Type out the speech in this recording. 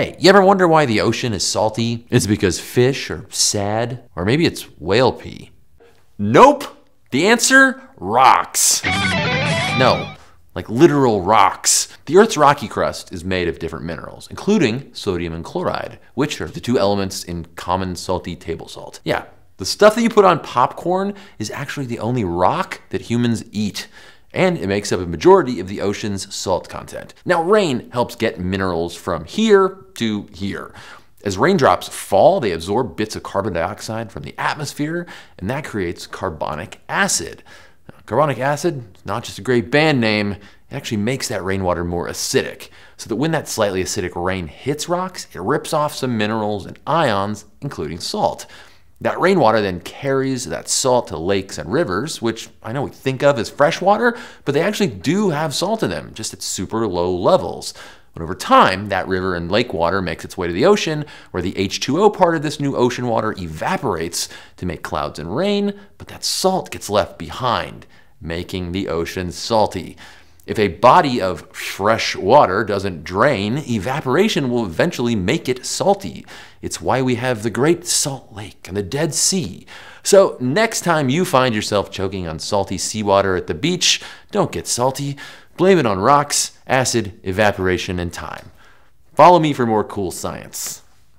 Hey, you ever wonder why the ocean is salty? Is it because fish are sad? Or maybe it's whale pee? Nope! The answer? Rocks. No, like literal rocks. The Earth's rocky crust is made of different minerals, including sodium and chloride, which are the two elements in common salty table salt. Yeah, the stuff that you put on popcorn is actually the only rock that humans eat, and it makes up a majority of the ocean's salt content. Now, rain helps get minerals from here to here. As raindrops fall, they absorb bits of carbon dioxide from the atmosphere, and that creates carbonic acid. Now, carbonic acid is not just a great band name, it actually makes that rainwater more acidic, so that when that slightly acidic rain hits rocks, it rips off some minerals and ions, including salt. That rainwater then carries that salt to lakes and rivers, which I know we think of as freshwater, but they actually do have salt in them, just at super low levels. But over time, that river and lake water makes its way to the ocean, where the H2O part of this new ocean water evaporates to make clouds and rain, but that salt gets left behind, making the ocean salty. If a body of fresh water doesn't drain, evaporation will eventually make it salty. It's why we have the Great Salt Lake and the Dead Sea. So next time you find yourself choking on salty seawater at the beach, don't get salty. Blame it on rocks, acid, evaporation, and time. Follow me for more cool science.